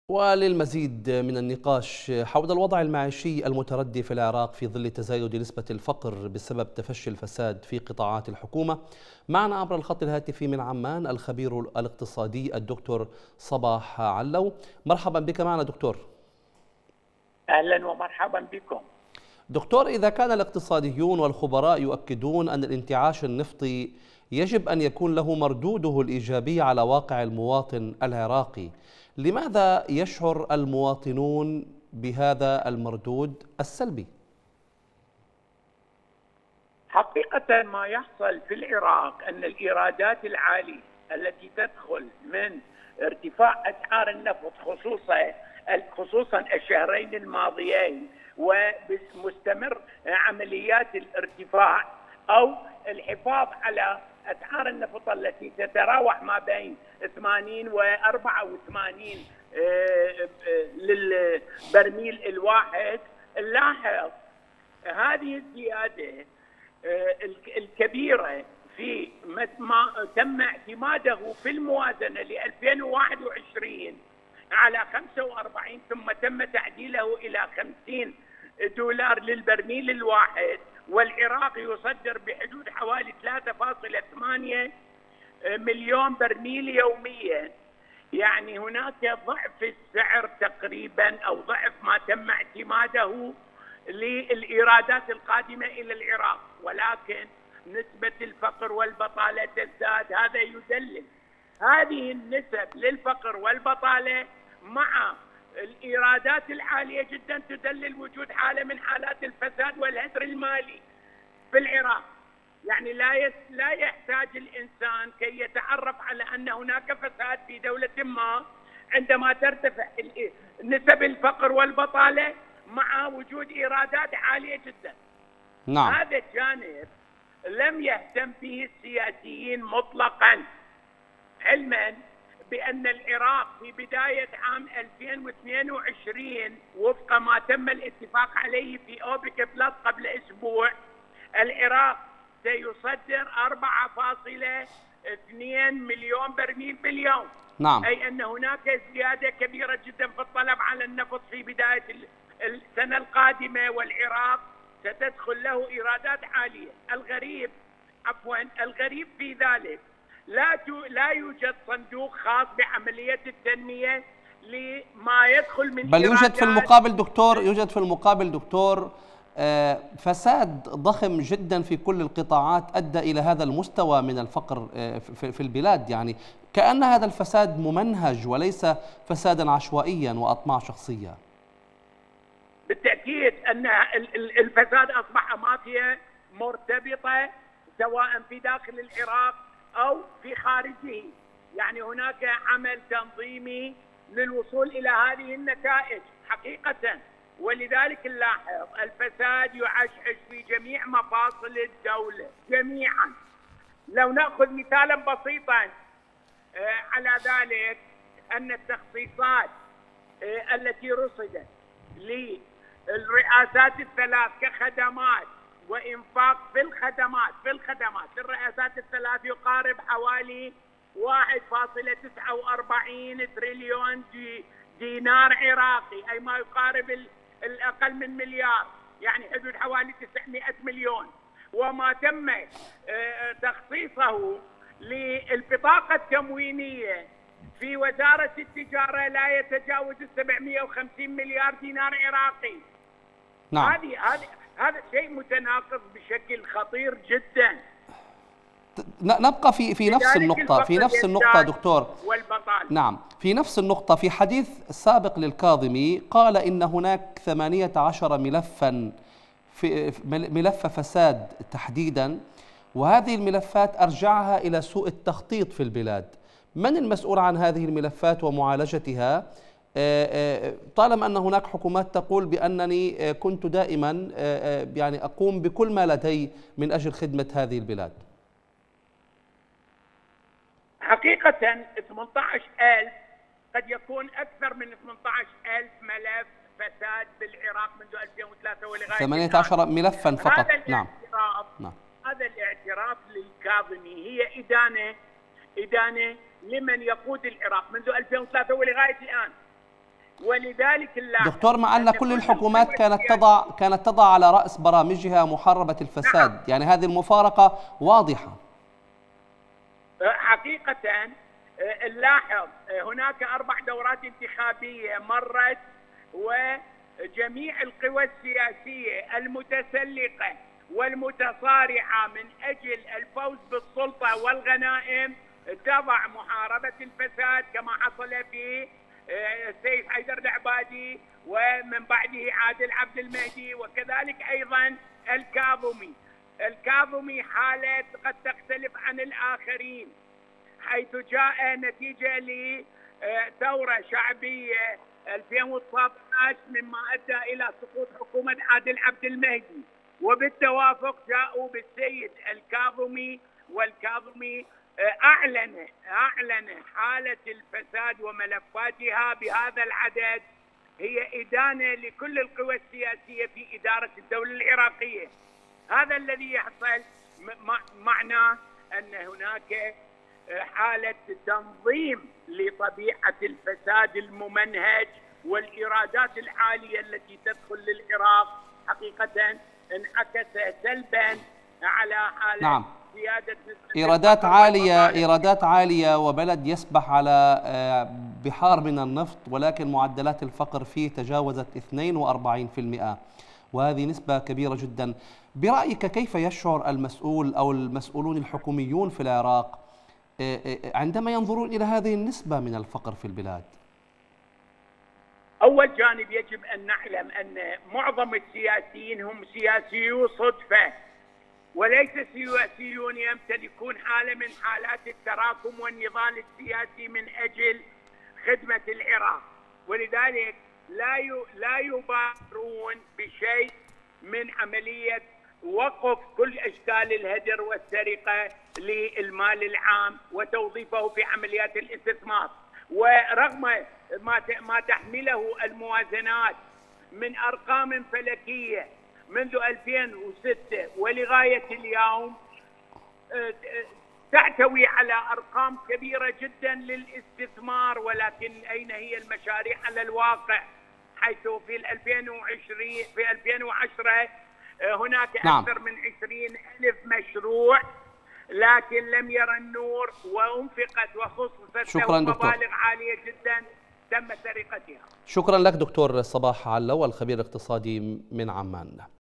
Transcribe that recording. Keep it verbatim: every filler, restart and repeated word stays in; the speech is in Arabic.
وللمزيد من النقاش حول الوضع المعيشي المتردي في العراق في ظل تزايد نسبة الفقر بسبب تفشي الفساد في قطاعات الحكومة، معنا عبر الخط الهاتفي من عمان الخبير الاقتصادي الدكتور صباح علو. مرحبا بك معنا دكتور. أهلا ومرحبا بكم دكتور، إذا كان الاقتصاديون والخبراء يؤكدون أن الانتعاش النفطي يجب أن يكون له مردوده الإيجابي على واقع المواطن العراقي، لماذا يشعر المواطنون بهذا المردود السلبي؟ حقيقة ما يحصل في العراق أن الإيرادات العالية التي تدخل من ارتفاع أسعار النفط خصوصا خصوصا الشهرين الماضيين ومستمر عمليات الارتفاع أو الحفاظ على أسعار النفط التي تتراوح ما بين ثمانين وأربعة وثمانين للبرميل الواحد. نلاحظ هذه الزيادة الكبيرة في ما تم اعتماده في الموازنة ل ألفين وواحد وعشرين على خمسة وأربعين ثم تم تعديله إلى خمسين دولار للبرميل الواحد، والعراق يصدر بحدود حوالي ثلاثة فاصلة ثمانية مليون برميل يوميا. يعني هناك ضعف السعر تقريبا أو ضعف ما تم اعتماده للإيرادات القادمة إلى العراق، ولكن نسبة الفقر والبطالة تزداد. هذا يدلل هذه النسب للفقر والبطالة مع الإيرادات العالية جدا تدلل وجود حالة من حالات الفساد والهدر المالي في العراق. يعني لا لا يحتاج الإنسان كي يتعرف على أن هناك فساد في دولة ما عندما ترتفع نسب الفقر والبطالة مع وجود إيرادات عالية جدا. نعم. هذا الجانب لم يهتم به السياسيين مطلقا، علما بأن العراق في بداية عام ألفين واثنين وعشرين وفق ما تم الاتفاق عليه في أوبك بلس قبل أسبوع العراق سيصدر أربعة فاصلة اثنين مليون برميل باليوم. نعم. أي أن هناك زيادة كبيرة جدا في الطلب على النفط في بداية السنة القادمة، والعراق ستدخل له إيرادات عالية. الغريب عفوا الغريب في ذلك لا لا يوجد صندوق خاص بعملية التنمية لما يدخل من بل يوجد في المقابل دكتور يوجد في المقابل دكتور فساد ضخم جدا في كل القطاعات أدى إلى هذا المستوى من الفقر في البلاد. يعني كأن هذا الفساد ممنهج وليس فسادا عشوائيا وأطماع شخصية. بالتأكيد أن الفساد أصبح مافيا مرتبطة سواء في داخل العراق أو في خارجه. يعني هناك عمل تنظيمي للوصول إلى هذه النتائج حقيقة، ولذلك نلاحظ الفساد يعشعش في جميع مفاصل الدولة جميعا. لو نأخذ مثالا بسيطا على ذلك أن التخصيصات التي رصدت للرئاسات الثلاث كخدمات وإنفاق في الخدمات في الخدمات للرئاسات الثلاث يقارب حوالي واحد فاصلة تسعة وأربعين تريليون دي دينار عراقي، أي ما يقارب الأقل من مليار، يعني حدود حوالي تسعمائة مليون. وما تم تخصيصه للبطاقة التموينية في وزارة التجارة لا يتجاوز سبعمائة وخمسين مليار دينار عراقي. نعم. هذه هذه هذا شيء متناقض بشكل خطير جدا. نبقى في في نفس النقطة في نفس النقطة دكتور. والبطالة. نعم، في نفس النقطة. في حديث سابق للكاظمي قال إن هناك ثمانية عشر ملفا في ملف فساد تحديدا، وهذه الملفات أرجعها إلى سوء التخطيط في البلاد. من المسؤول عن هذه الملفات ومعالجتها؟ طالما أن هناك حكومات تقول بأنني كنت دائما يعني أقوم بكل ما لدي من أجل خدمة هذه البلاد. حقيقة ثمانية عشر ألف قد يكون أكثر من ثمانية عشر ألف ملف فساد بالعراق منذ ألفين وثلاثة ولغاية ثمانية عشر ملفا فقط. هذا نعم. نعم. هذا الاعتراف للكاظمي هي إدانة إدانة لمن يقود العراق منذ ألفين وثلاثة ولغاية الآن. ولذلك نلاحظ دكتور، مع أن كل الحكومات كانت تضع كانت تضع على رأس برامجها محاربة الفساد. نعم. يعني هذه المفارقة واضحة. حقيقة نلاحظ هناك أربع دورات انتخابية مرت، وجميع القوى السياسية المتسلقة والمتصارعة من أجل الفوز بالسلطة والغنائم تضع محاربة الفساد، كما حصل في السيد حيدر العبادي ومن بعده عادل عبد المهدي، وكذلك أيضا الكاظمي. الكاظمي حالة قد تختلف عن الآخرين، حيث جاء نتيجة لثورة شعبية ألفين وتسعة عشر مما أدى إلى سقوط حكومة عادل عبد المهدي، وبالتوافق جاءوا بالسيد الكاظمي، والكاظمي أعلن أعلن حالة الفساد وملفاتها بهذا العدد هي إدانة لكل القوى السياسية في إدارة الدولة العراقية. هذا الذي يحصل معناه أن هناك حالة تنظيم لطبيعة الفساد الممنهج والإيرادات العالية التي تدخل للعراق، حقيقة انعكس سلبا على حالة نعم. زيادة إيرادات عالية إيرادات عالية وبلد يسبح على بحار من النفط، ولكن معدلات الفقر فيه تجاوزت اثنين وأربعين بالمئة، وهذه نسبة كبيرة جدا. برأيك كيف يشعر المسؤول أو المسؤولون الحكوميون في العراق عندما ينظرون إلى هذه النسبة من الفقر في البلاد؟ أول جانب يجب أن نعلم أن معظم السياسيين هم سياسيو صدفة، وليس سياسيون يمتلكون حالة من حالات التراكم والنضال السياسي من أجل خدمة العراق، ولذلك لا لا يبادرون بشيء من عملية وقف كل أشكال الهدر والسرقة للمال العام وتوظيفه في عمليات الاستثمار. ورغم ما ما تحمله الموازنات من أرقام فلكية منذ ألفين وستة ولغاية اليوم تحتوي على أرقام كبيرة جدا للاستثمار، ولكن أين هي المشاريع على الواقع؟ حيث في ألفين وعشرين في ألفين وعشرة هناك نعم. أكثر من عشرين ألف مشروع، لكن لم يرى النور، وانفقت وخصصت له مبالغ عالية جدا تم سرقتها. شكرا لك دكتور صباح علو، الخبير الاقتصادي من عمان.